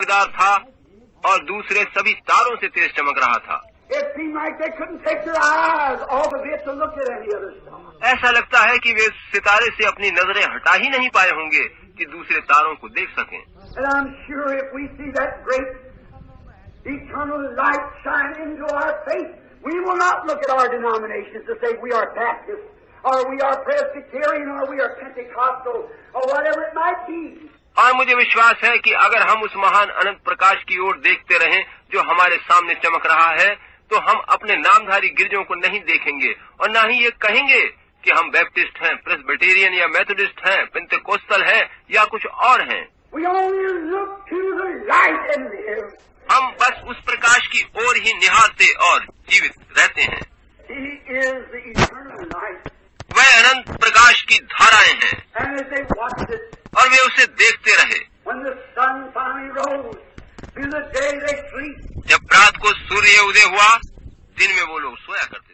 चमकदार था और दूसरे सभी तारों से तेज चमक रहा था। ऐसा लगता है कि वे सितारे से अपनी नजरें हटा ही नहीं पाए होंगे कि दूसरे तारों को देख सकें। और मुझे विश्वास है कि अगर हम उस महान अनंत प्रकाश की ओर देखते रहें जो हमारे सामने चमक रहा है, तो हम अपने नामधारी गिरजों को नहीं देखेंगे और न ही ये कहेंगे कि हम बैप्टिस्ट हैं, प्रेस्बिटेरियन या मेथोडिस्ट हैं, पेंटेकोस्टल हैं या कुछ और हैं। हम बस उस प्रकाश की ओर ही निहारते और जीवित रहते हैं। वह अनंत प्रकाश की धाराएं हैं और वे उसे देखते रहे। जब रात को सूर्य उदय हुआ, दिन में वो लोग सोया करते।